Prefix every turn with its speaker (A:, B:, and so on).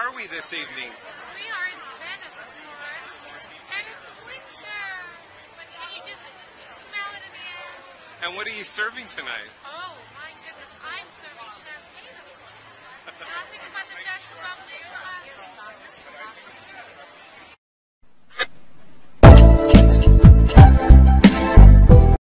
A: are we this evening?
B: We are in Venice, of course, and it's winter. But can you just smell it in the air?
A: And what are you serving tonight?
B: Oh,